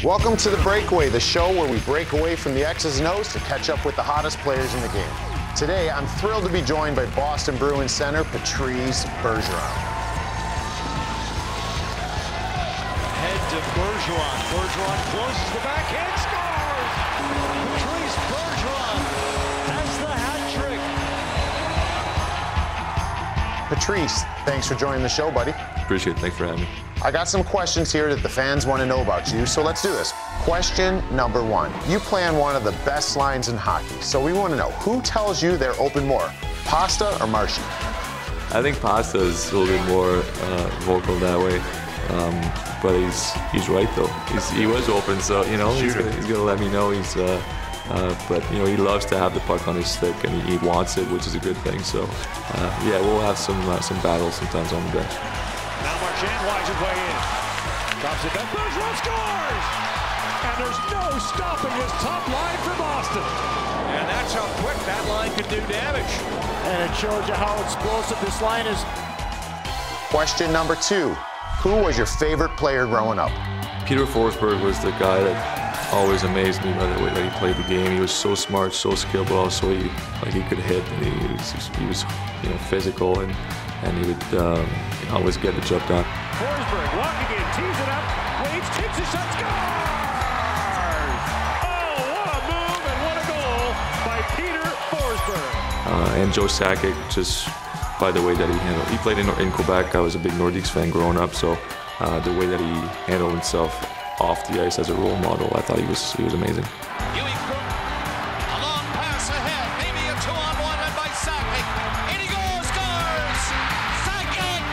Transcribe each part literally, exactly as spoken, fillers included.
Welcome to The Breakaway, the show where we break away from the X's and O's to catch up with the hottest players in the game. Today, I'm thrilled to be joined by Boston Bruins center Patrice Bergeron. Head to Bergeron. Bergeron closes the backhand, scores! Patrice Bergeron has the hat trick. Patrice, thanks for joining the show, buddy. Appreciate it. Thanks for having me. I got some questions here that the fans want to know about you, so let's do this. Question number one. You play on one of the best lines in hockey, so we want to know, who tells you they're open more, Pasta or Marshy? I think Pasta is a little bit more uh, vocal that way, um, but he's he's right though. He's, he was open, so you know he's gonna, he's gonna let me know. He's, uh, uh, but you know he loves to have the puck on his stick, and he, he wants it, which is a good thing. So uh, yeah, we'll have some uh, some battles sometimes on the bench. Now Marchand winds his way in. Drops it back. Bergeron scores! And there's no stopping his top line for Boston. And that's how quick that line can do damage. And it shows you how explosive this line is. Question number two. Who was your favorite player growing up? Peter Forsberg was the guy that always amazed me by the way that he played the game. He was so smart, so skilled, but also he like he could hit, and he was, he was you know physical, and and he would um, always get the job done. Forsberg walking in, tees it up, waits, takes a shot, scores! Oh, what a move and what a goal by Peter Forsberg. Uh, and Joe Sakic, just by the way that he handled. He played in, in Quebec. I was a big Nordiques fan growing up, so uh, the way that he handled himself off the ice as a role model, I thought he was he was amazing. A long pass ahead, maybe a two-on-one and by Sakic. In he goes, scores! Sakic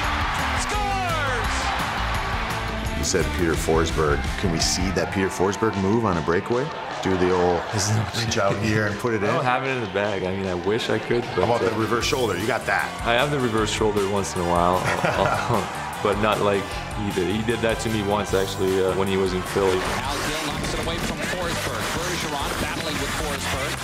scores! You said Peter Forsberg. Can we see that Peter Forsberg move on a breakaway? Do the old reach out here and put it in? I don't have it in the bag. I mean, I wish I could. But How about uh, the reverse shoulder? You got that. I have the reverse shoulder once in a while, I'll, I'll, but not like he did. He did that to me once, actually, uh, when he was in Philly. Al Gill knocks it away from Forsberg. Bergeron battling with Forsberg.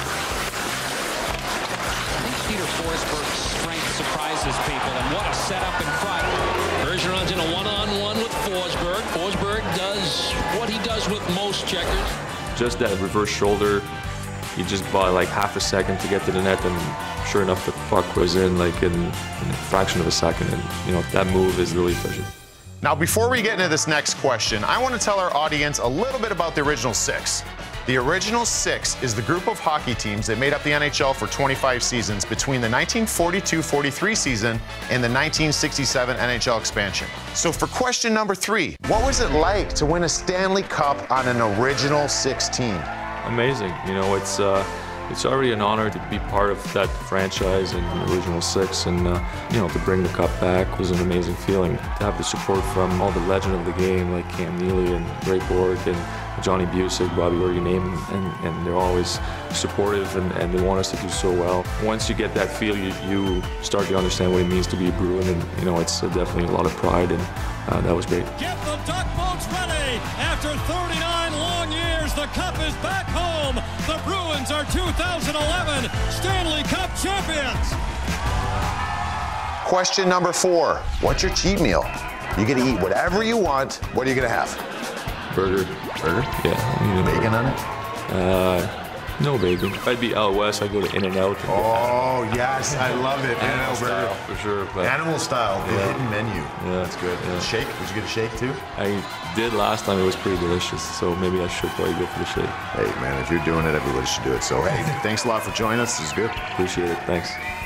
I think Peter Forsberg's strength surprises people, and what a setup in front. Bergeron's in a one-on-one with Forsberg. Forsberg does what he does with most checkers. Just that reverse shoulder, he just bought like half a second to get to the net, and sure enough, the puck was in like in, in a fraction of a second, and you know that move is really efficient. Now, before we get into this next question, I want to tell our audience a little bit about the Original Six. The Original Six is the group of hockey teams that made up the N H L for twenty-five seasons between the nineteen forty-two forty-three season and the nineteen sixty-seven N H L expansion. So for question number three, what was it like to win a Stanley Cup on an Original Six team? Amazing. You know, it's uh, it's already an honor to be part of that franchise and the Original Six, and uh, you know, to bring the cup back was an amazing feeling. To have the support from all the legend of the game, like Cam Neely and Ray Borg and Johnny Busick, Bobby Orr, you name them, and, and they're always supportive, and, and they want us to do so well. Once you get that feel, you, you start to understand what it means to be a Bruin, and you know, it's uh, definitely a lot of pride, and uh, that was great. Get the duck boats ready! After thirty-nine long years, the cup is back home. The Bruins are two thousand eleven Stanley Cup champions. Question number four, what's your cheat meal? You get to eat whatever you want. What are you going to have? Burger. Burger? Yeah. Bacon on it? Uh, no bacon. If I'd be out west, I'd go to In-N-Out. Oh, yes, I love it. Animal style, for sure. But Animal style, the Yeah. hidden menu. Yeah, That's good. yeah. Shake? Did you get a shake too? I did last time. It was pretty delicious, so maybe I should probably go for the shake. Hey, man, if you're doing it, everybody should do it. So, hey, thanks a lot for joining us. This is good. Appreciate it. Thanks.